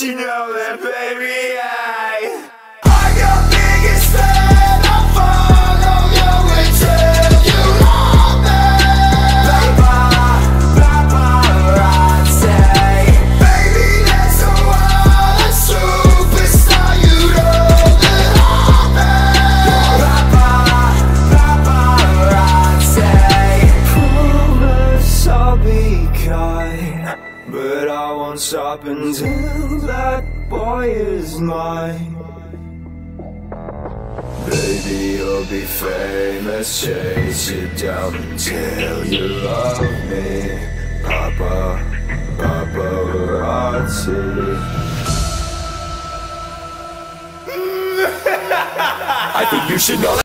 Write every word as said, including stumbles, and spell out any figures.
you know that, baby, I I'm your biggest fan. I'll follow you until you love me. Paparazzi, baby, that's the world, a superstar, you know that I'm Paparazzi, promise I'll be kind, but I won't stop until that boy is mine. Baby, you'll be famous, chase you down until you love me. Papa, paparazzi. I think you should know that.